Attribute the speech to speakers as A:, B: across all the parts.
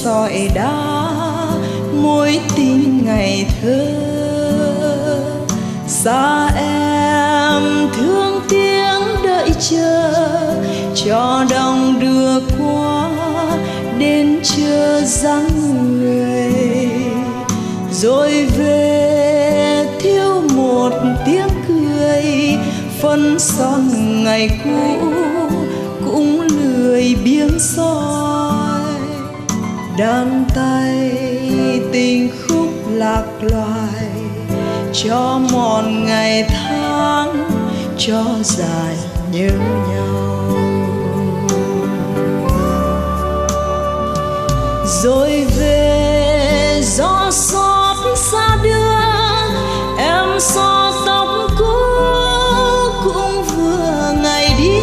A: sỏi đá mối tình ngày thơ. Xa em thương tiếng đợi chờ, cho đồng đưa qua đến chờ dáng người, rồi về thiếu một tiếng cười. Phấn son ngày cũ cũng lười biếng soi, đàn tay tình khúc lạc loài, cho mòn ngày tháng, cho dài nhớ nhau. Rồi về gió xót xa đưa, em xót tóc cũ cũng vừa ngày đi.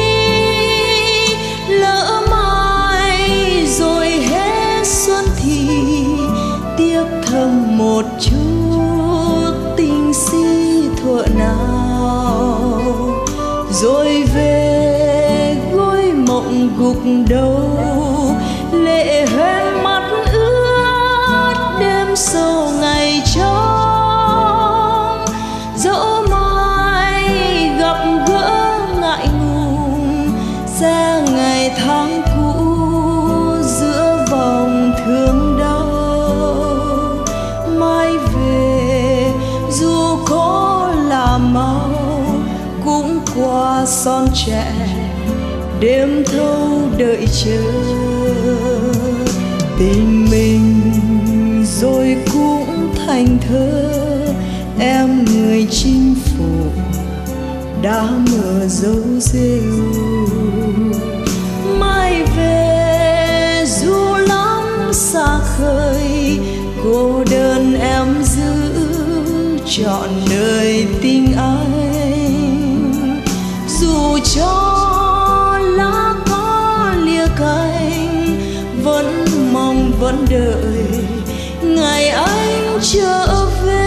A: Lỡ mai rồi hết xuân thì tiếc thầm một chút tình si thuở nào. Rồi về gối mộng gục đầu, lệ hoen mắt ướt đêm sâu ngày trống. Dẫu mai gặp gỡ ngại ngùng, sẽ ngày tháng cũ giữa vòng thương đau. Mai về dù có là mau, cũng qua son trẻ đêm thâu đợi chờ. Tình mình rồi cũng thành thơ, em người chinh phục đã mở dấu rêu. Mai về dù lắm xa khơi, cô đơn em giữ trọn đời tình anh. Dù cho lá có lìa cánh, vẫn mong vẫn đợi ngày anh trở về.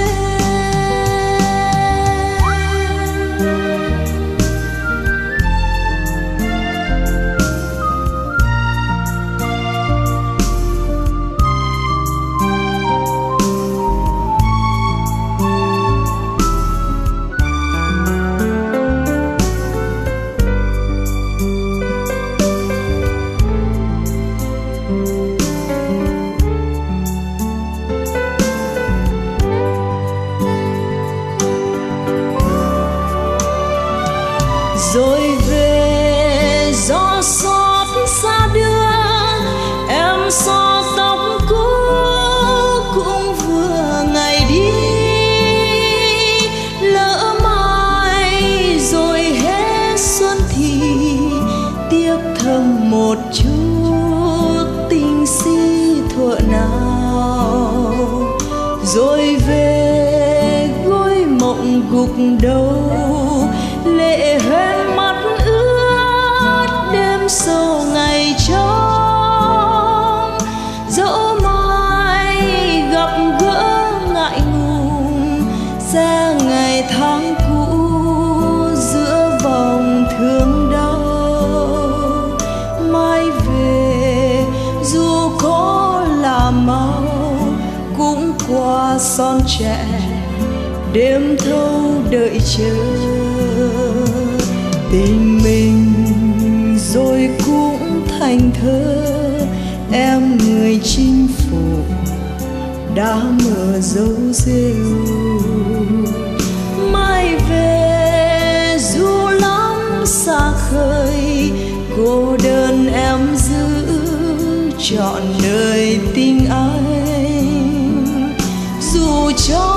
A: Rồi về gió xót xa đưa, em xót tóc cũ cũng vừa ngày đi. Lỡ mai rồi hết xuân thì tiếc thầm một chút tình si thuở nào. Rồi về gối mộng gục đầu, lệ hoen mắt ướt đêm sâu ngày trống. Dẫu mai gặp gỡ ngại ngùng, sẽ ngày tháng cũ giữa vòng thương đau. Mai về dù có là mau, cũng qua son trẻ đêm thâu đợi chờ. Tình mình rồi cũng thành thơ, em người chinh phục đã mở dấu rêu. Mai về dù lắm xa khơi, cô đơn em giữ trọn đời tình anh. Dù cho